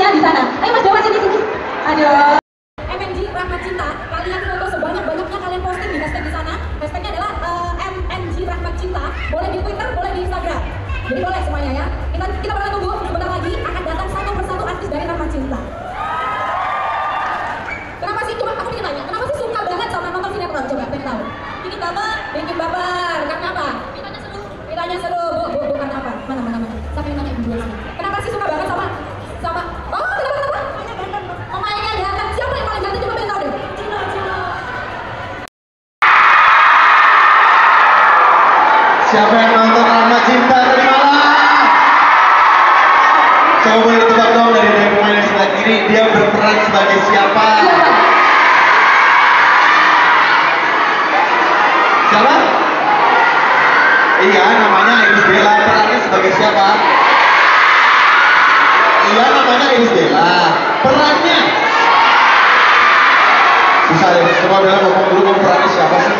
tangan di sana. Ayo Mas Dewa sini. Aduh. MNG Rahmat Cinta, kalian foto sebanyak-banyaknya, kalian posting di hashtag di sana. Hashtagnya adalah MNG Rahmat Cinta. Boleh di Twitter, boleh di Instagram. Jadi boleh semuanya ya. Kita bakal tunggu sebentar lagi akan datang satu persatu artis dari Rahmat Cinta. Kenapa sih? Coba aku ingin tanya, kenapa sih suka banget sama nonton sinetron? Coba pengen tahu. Bikin baper. Karena apa? Ditanya seru. Bu, karena apa? Mana? Sampai nanya ibu sini. Kenapa sih suka banget sama oh, kenapa? Pemainnya ganteng. Siapa yang paling ganteng? Coba pengen tahu deh. Cino. Siapa yang nonton Rahmat Cinta tadi malam? Coba boleh tebak dong dari pemain yang sebelah kiri, dia berperan sebagai siapa? Siapa? Iya, namanya Iris Bella. Perannya sebagai siapa? Iya, namanya Iris Bella. Perannya? Susah deh, coba Bella ngomong dulu, kamu perannya siapa sih?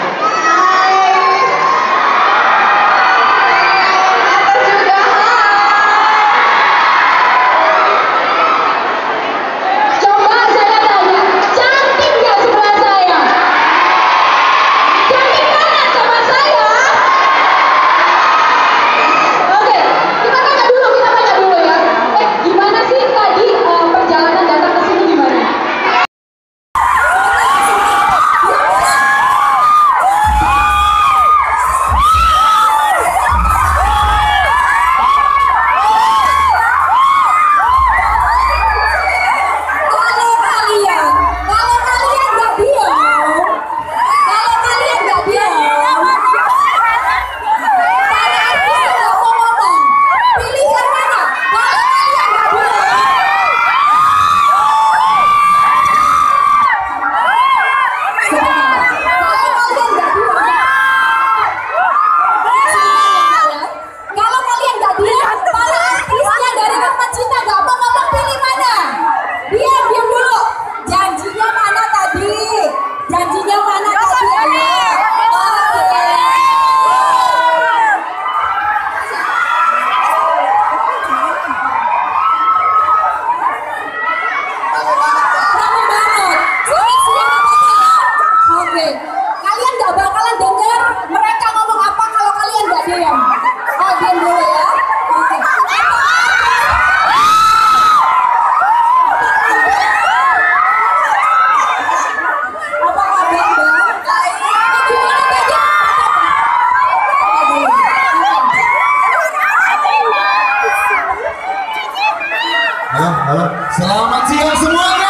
Halo. Selamat siang semuanya.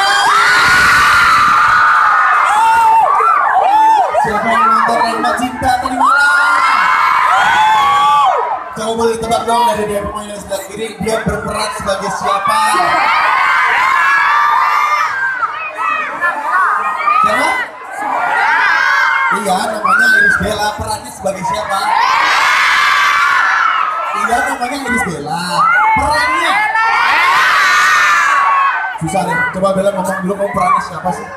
Siapa yang nonton Rahmat Cinta tadi malam? Coba boleh tebak dong dari dia pemain yang sebelah kiri, dia berperan sebagai siapa? Siapa? Iya, namanya Iris Bella. Perannya sebagai siapa? Iya, namanya Iris Bella. Perannya? Susah deh, coba Bella ngomong dulu, kamu perannya siapa sih?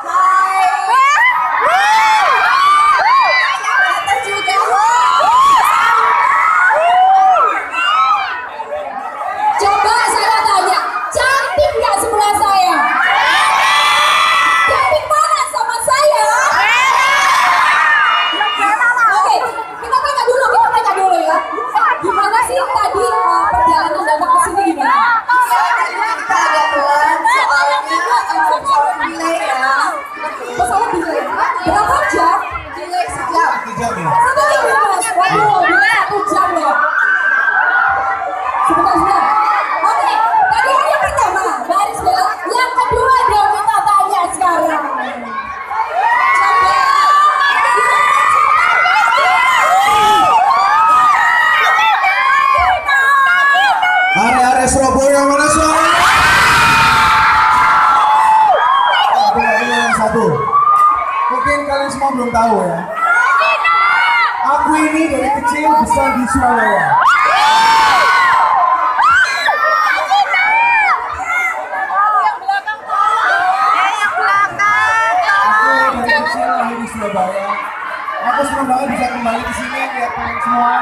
Coba saya tanya, cantik nggak sebelah saya? Cantik banget sama saya? Oke, kita tanya dulu ya. Gimana sih tadi perjalanan datang ke sini gimana? Pesawat delay. Berapa jam? Delay sejam. 1 jam ya? 1 jam ya Mas? Waduh, delay 1 jam loh. Sebentar. Oke, tadi yang pertama, Baris Bella. Yang kedua dong kita tanya sekarang. Area Surabaya mana suaranya? Satu. Mungkin kalian semua belum tahu ya. Aku ini dari kecil besar di Surabaya. Aku dari kecil lahir di Surabaya. Aku senang banget bisa kembali ke sini lihat kalian semua.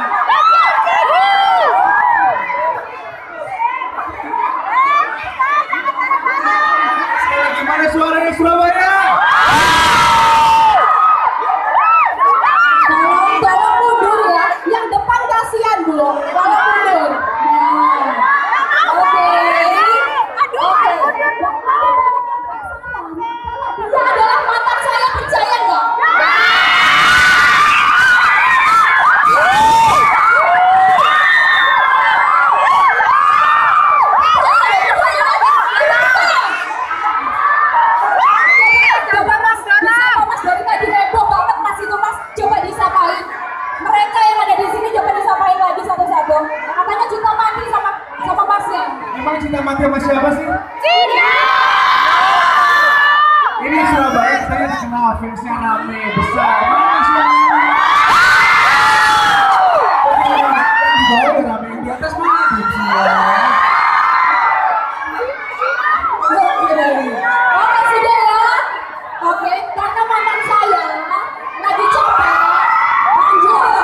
kita mati sama siapa sih? Ini Surabaya katanya dikenal fansnya rame besar. Mana sih? Di bawah udah rame, di atas mana di Oke, sudah ya. Oke, karena mantan saya lagi capek, lanjut.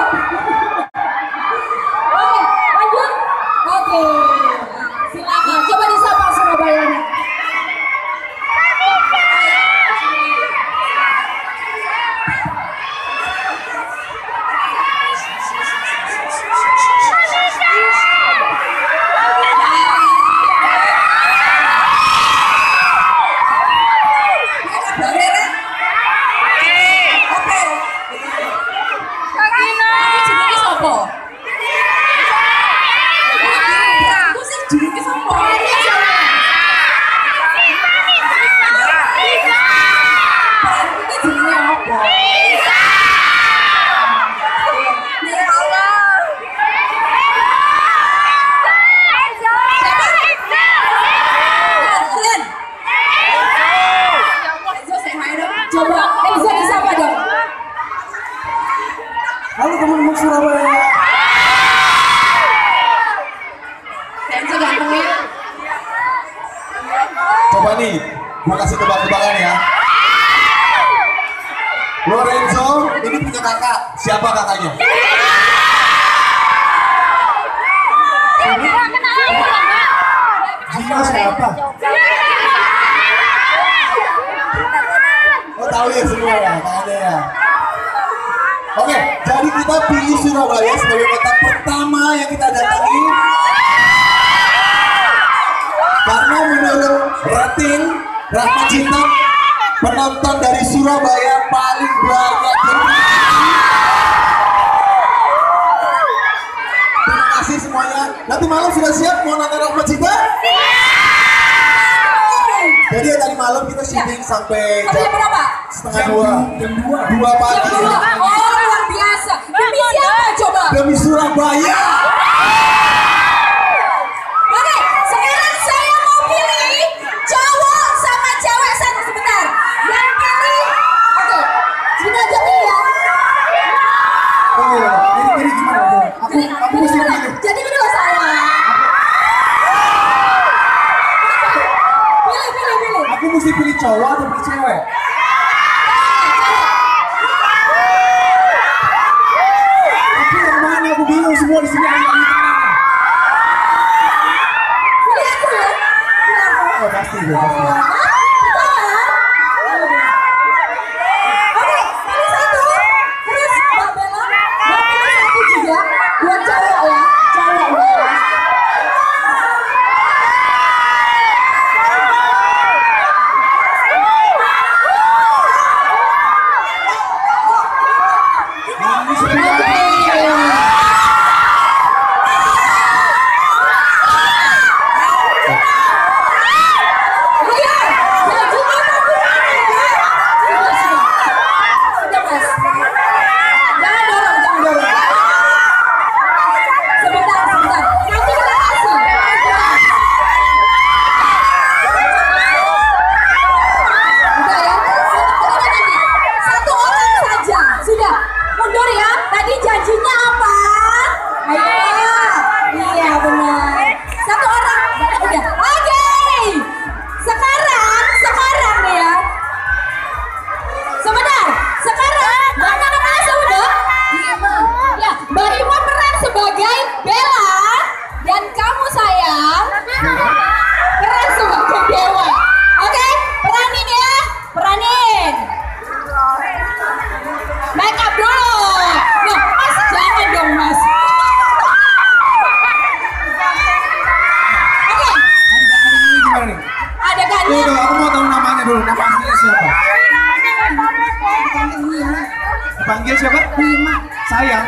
Oke, lanjut. Oke, silakan. Coba disapa Surabaya nih. Coba Enzo disapa dong. Halo teman-teman Surabaya. Enzo ganteng ya. Coba nih, gua kasih tebak-tebakan ya. Lorenzo ini punya kakak. Siapa kakaknya? Gino siapa? Oh tahu ya semua ya, ada ya. Oke, jadi kita pilih Surabaya sebagai kota pertama yang kita datangi. Karena menurut rating Rahma Cinta, penonton dari Surabaya paling banyak. Terima kasih semuanya. Nanti malam sudah siap mau nonton Rahma Cinta? Jadi tadi malam kita syuting sampai jam berapa? setengah 2 pagi. Oh luar biasa. Demi siapa coba? Demi Surabaya. Oke, sekarang saya mau pilih cowok sama cewek satu sebentar. Yang pilih, oke, Gina aja pilih ya. Oh iya, jadi gimana tuh? Aku mesti pilih. Jadi gini loh saya. Pilih. Aku mesti pilih cowok atau pilih cewek? Aku yang mana? Aku bingung semua di sini. Pilih aku ya. Oh pasti. Oke, pilih satu. Terus Mbak Bella, Mbak pilih satu juga. Buat cowok ya, cowok ya. Panggil siapa? Bima. Sayang.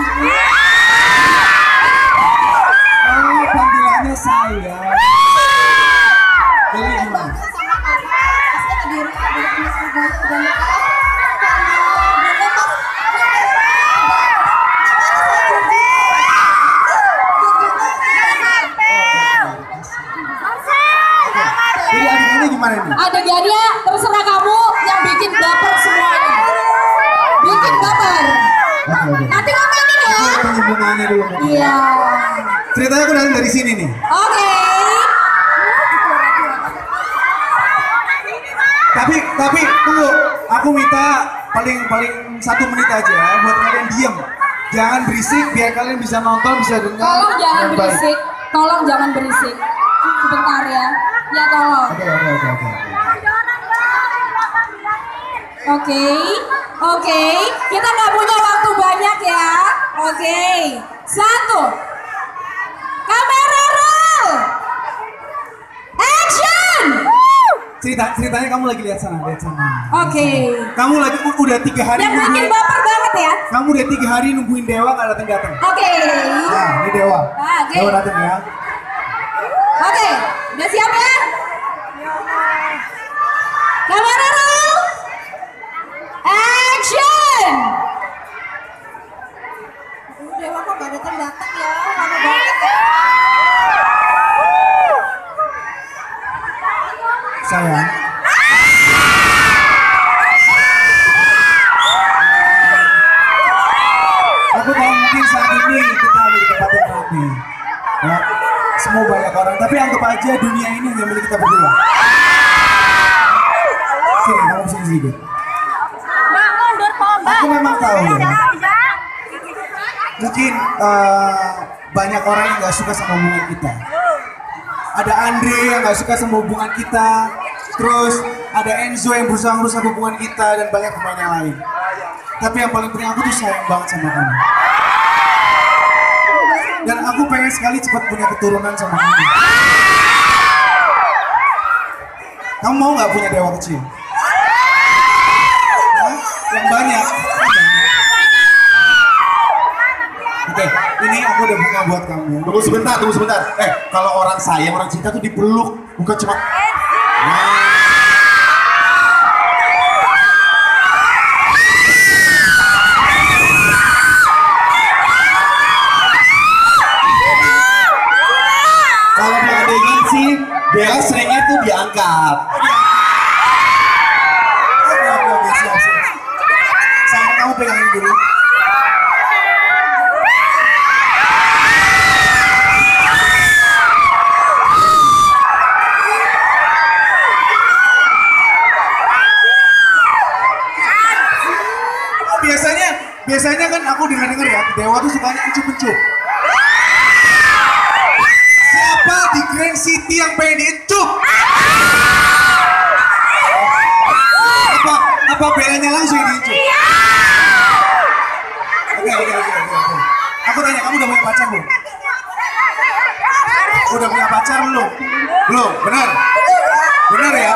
Oh, panggilannya sayang. Jadi gimana? gimana ini? Adegannya terserah kamu yang bikin baper semuanya. Bikin baper. Oke. Nanti ngomongin ya. Penyambungannya dulu. Iya. Ceritanya aku dari sini nih. Oke. Tapi tunggu, aku minta paling 1 menit aja buat kalian diem. Jangan berisik biar kalian bisa nonton, bisa dengar. Tolong jangan dengan baik. berisik. Tolong jangan berisik. Sebentar ya. Ya tolong. Oke. Kita nggak punya waktu banyak ya. Oke. 1. Kamera roll. Action. Ceritanya kamu lagi lihat sana. Oke. Kamu lagi udah 3 hari Yang bikin baper banget ya. Kamu udah 3 hari nungguin Dewa nggak datang. Oke. Nah, ini Dewa. Oke. Dewa datang ya. Oke. Udah siap ya? Kamera roll. Action. Dewa kok gak datang ya? Lama banget ya. Sayang. Aku tahu mungkin saat ini kita ada di tempat yang ramai. Ya, semua banyak orang, tapi anggap aja dunia ini hanya milik kita berdua. Sini, kamu sini sedikit. Aku memang tahu ya. Mungkin banyak orang yang gak suka sama hubungan kita. Ada Andre yang gak suka sama hubungan kita. Terus ada Enzo yang berusaha merusak hubungan kita dan banyak pemain yang lain. Tapi yang paling penting aku tuh sayang banget sama kamu. Dan aku pengen sekali cepat punya keturunan sama kamu. Kamu mau gak punya dewa kecil? Hah? Yang banyak. Oke, ini aku udah bunga buat kamu. Tunggu sebentar. Kalau orang sayang, orang cinta tuh dipeluk, bukan cuma. Kalau mau adegan sih, Bella seringnya tuh diangkat. Oke, siap. Sama kamu pegangin dulu. Biasanya kan aku dengar ya, Dewa tuh sukanya encup-encup. Siapa di Grand City yang pengen diencup? Apa Bellanya langsung yang diencup? Oke. Aku tanya, kamu udah punya pacar belum? Udah punya pacar belum? Belum, benar? Benar ya?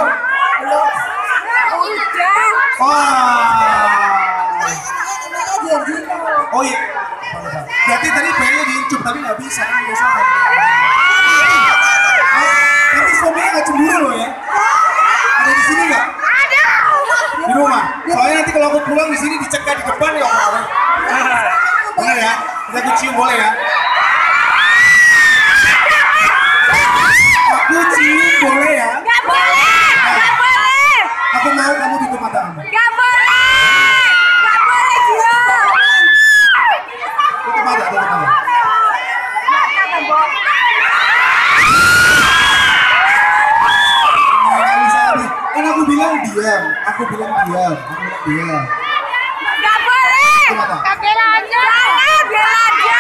Oh iya, berarti tadi pengennya diincup tapi nggak bisa kan biasanya. Tapi suaminya nggak cemburu loh ya? Ada di sini nggak? Ada. Di rumah. Soalnya nanti kalau aku pulang di sini dicegah di depan ya orang. Benar ya? Kita aku cium boleh ya? Aku cium boleh ya? Gak boleh. Gak boleh. Aku mau kamu tutup mata kamu. Gak boleh. Tutup mata. Kan aku bilang diam. Gak boleh. Tutup mata. Bella aja. Bella aja.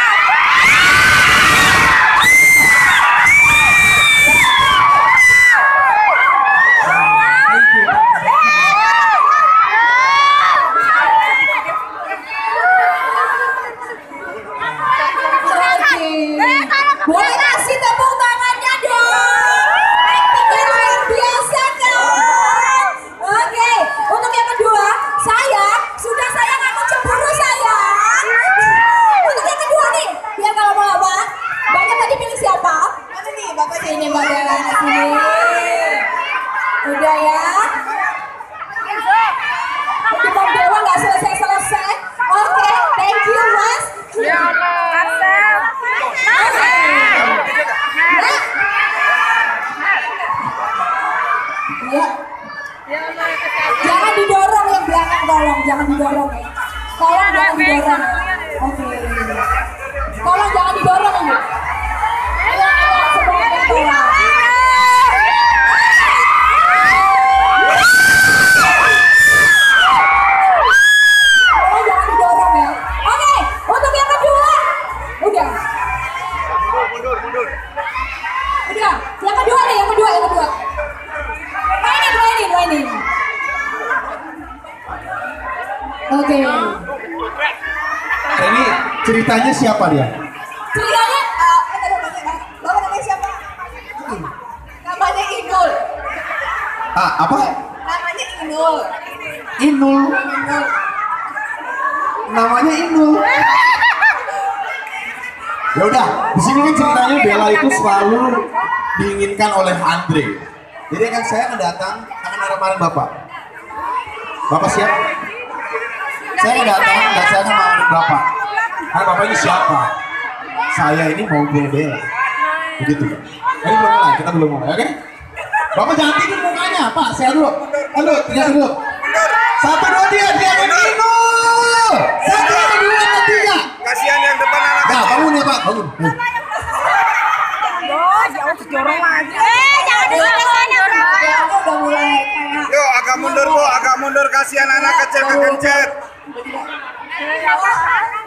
Boleh kasih tepuk tangannya dong. Actingnya luar biasa kan. Oke, untuk yang kedua, sayang, sudah sayang aku cemburu sayang. Untuk yang kedua nih, biar kalau mau lama, banyak tadi pilih siapa? Mana nih, bapak sini, Mbak Bella sini. Udah ya. Untuk Dewa nggak selesai. Oke, thank you Mas. Ya Allah. Ya. jangan didorong ya. Tolong jangan didorong. Oke. Tolong jangan didorong ini. Ayo semuanya tolong. Tolong jangan didorong ya. Oke, untuk yang kedua. Udah. Mundur. Udah, yang kedua nih, yang kedua. Mainin. Oke. Ini ceritanya siapa dia? Ceritanya, bapak namanya siapa? Namanya Inul. Apa? Namanya Inul. Inul. Namanya Inul. Ya udah, di sini kan ceritanya Bella itu selalu diinginkan oleh Andre. Jadi kan saya akan datang, akan marah-marah Bapak. Bapak siap? Saya akan datang dan saya akan marah Bapak. Karena Bapak ini siapa? Saya ini mau bunuh Bella. Begitu. Ini belum mulai, kita belum mulai, oke? Bapak jangan tidur mukanya, Pak. Saya dulu. Halo, teriak dulu. 1, 2, 3, teriak dulu. 1, 2, 3. Kasihan yang depan anak. Nah, bangun ya Pak, bangun. Jorong lagi. Jangan udah mulai kayak. Yuk, agak mundur Bu, agak mundur. Kasihan anak kecil kegencet.